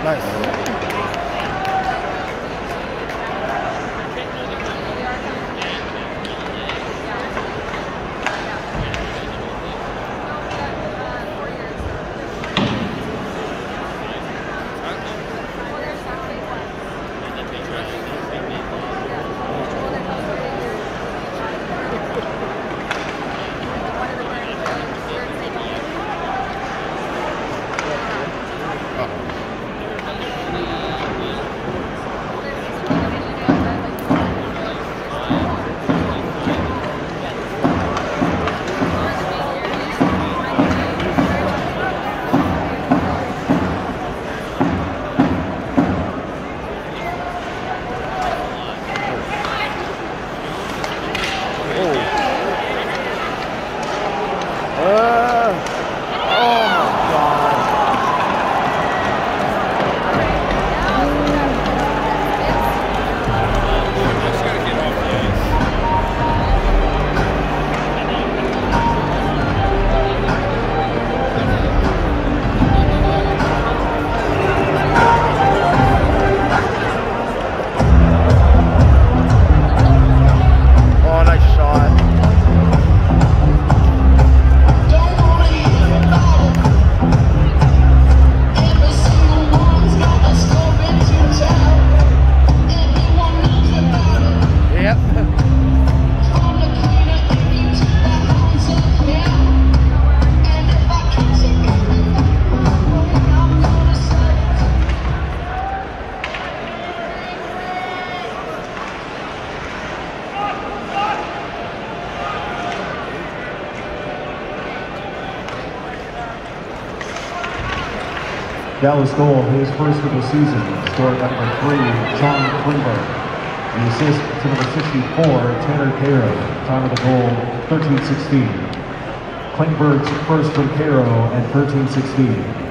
Nice. Dallas goal, his first of the season, scored by number 3, John Klingberg. The assist to number 64, Tanner Caro. Time of the goal, 13:16. Klingberg's first from Caro at 13:16.